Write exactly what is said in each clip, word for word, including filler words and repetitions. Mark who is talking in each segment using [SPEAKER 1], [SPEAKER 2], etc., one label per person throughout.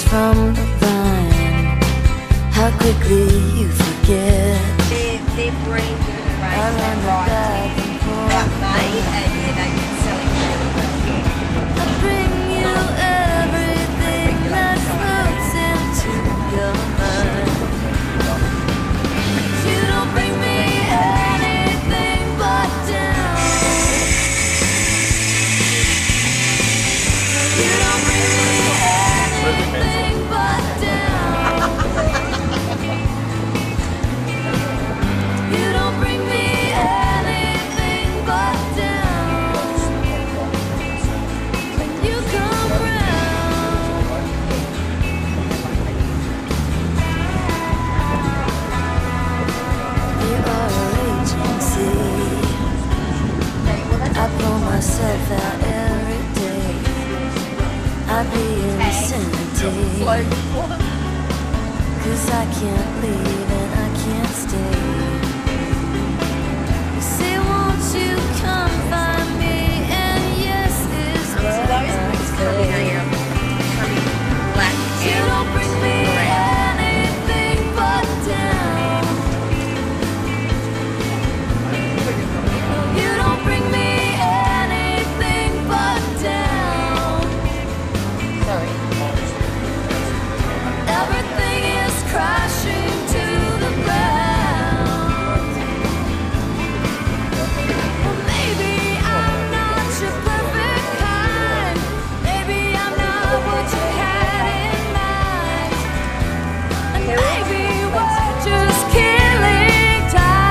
[SPEAKER 1] from the vine. How quickly you forget.
[SPEAKER 2] They're, they're breeding the
[SPEAKER 1] I
[SPEAKER 2] race
[SPEAKER 1] run
[SPEAKER 2] that
[SPEAKER 1] the
[SPEAKER 2] right
[SPEAKER 1] back
[SPEAKER 2] to
[SPEAKER 1] and forth.
[SPEAKER 2] about May, and yeah, they get selling really well.
[SPEAKER 1] I bring you everything that floats into your mind. You don't bring me anything but down. You don't bring me anything but down. You don't bring me anything but down. When you come round, you are a raging sea. I pull myself out every day. I be insanity. Cause I can't leave and I can't stay. You say, won't you come find me? And yes is what I say.
[SPEAKER 2] Black
[SPEAKER 1] You
[SPEAKER 2] and
[SPEAKER 1] don't bring me anything but down. You don't bring me anything but down.
[SPEAKER 2] sorry.
[SPEAKER 1] Everything is crashing to the ground. Well, maybe I'm not your perfect kind. Maybe I'm not what you had in mind. And maybe we're just killing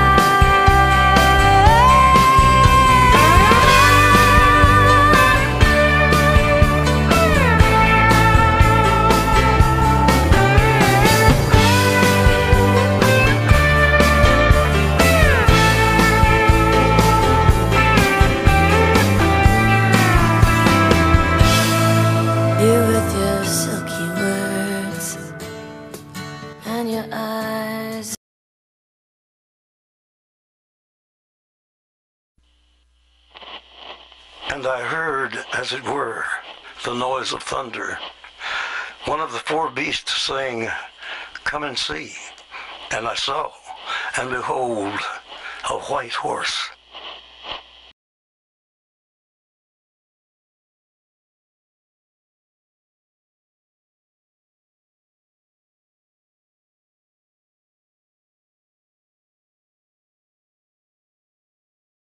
[SPEAKER 1] you with your silky words and your eyes.
[SPEAKER 3] And I heard, as it were, the noise of thunder. One of the four beasts saying, "Come and see." And I saw, and behold, a white horse